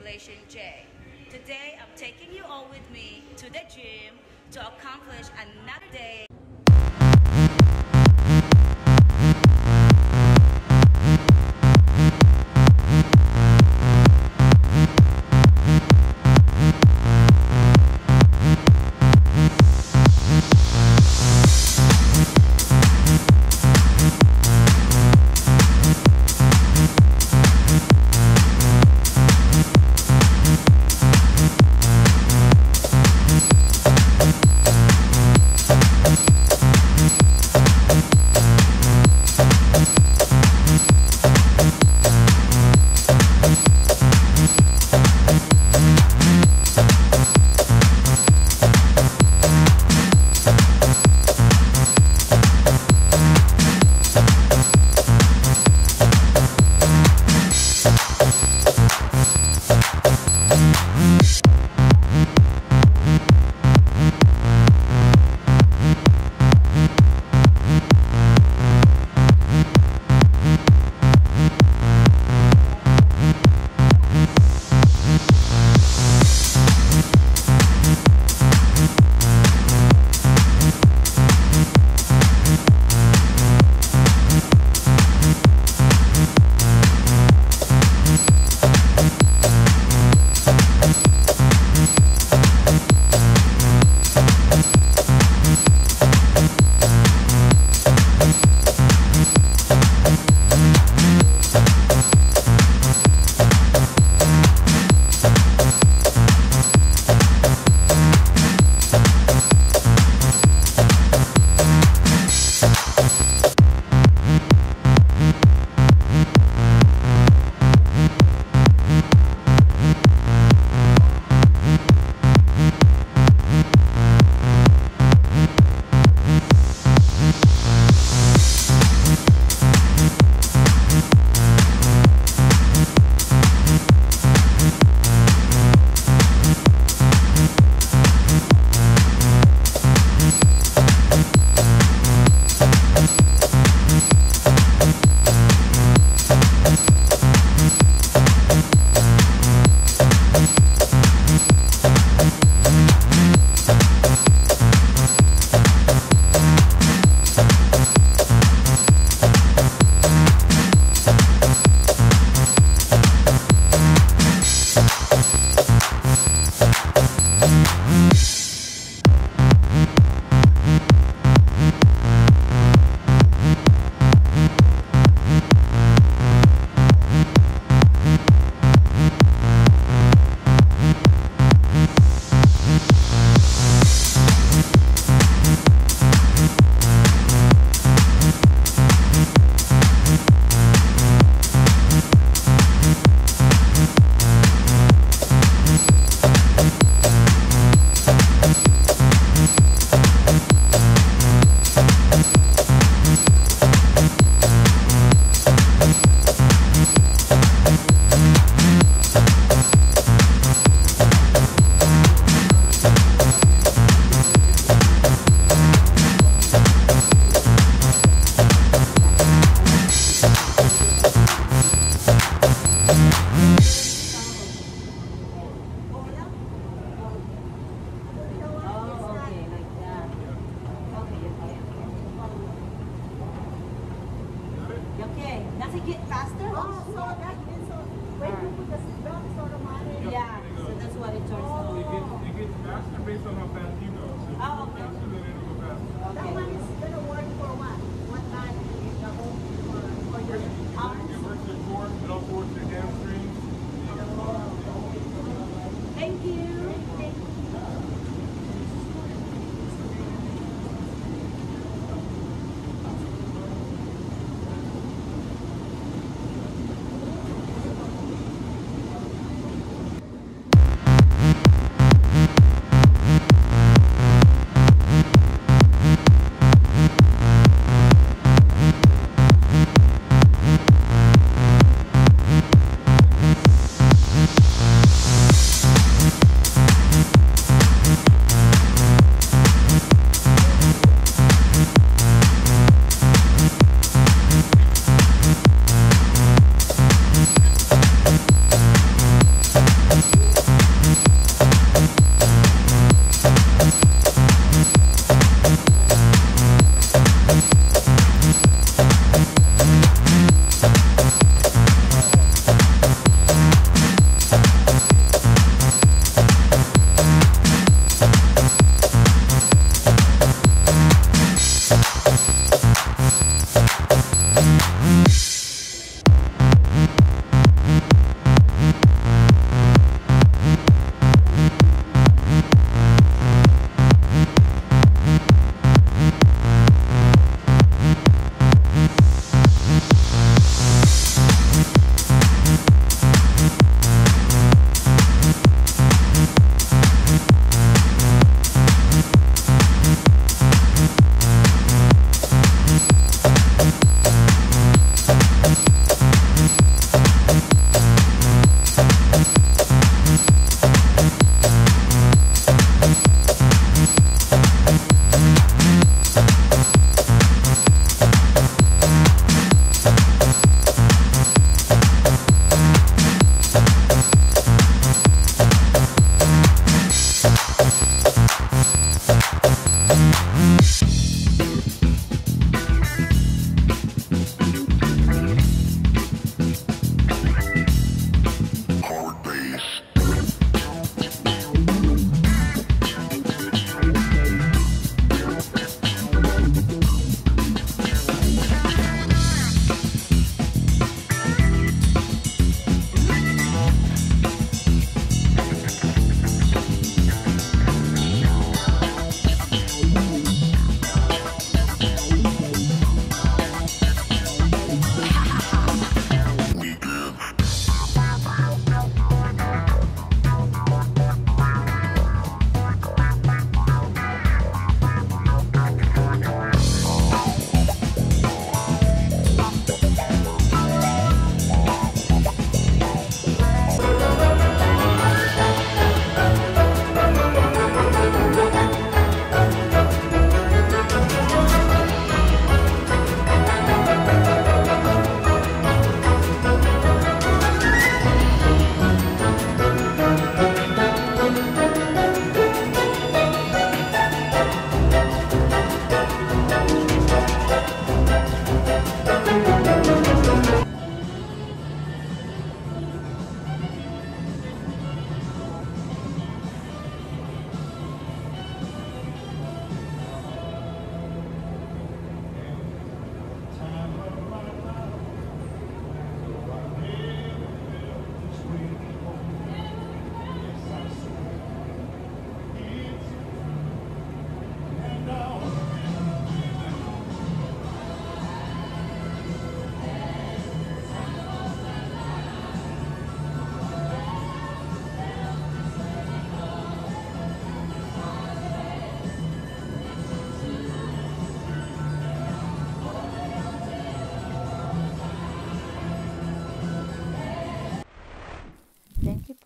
Motivation J. Today I'm taking you all with me to the gym to accomplish another day. Does it get faster? Oh, so that means so when you put the seatbelt, it's automatic. Yeah, so that's what it turns on. It gets faster based on how fast you go. So if you go faster, then it'll go faster. That one is going to work for what? What time? The whole for your arms? It works your core, it also works your hamstrings. Thank you.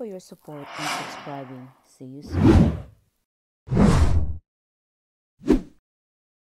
for your support and subscribing. See you soon.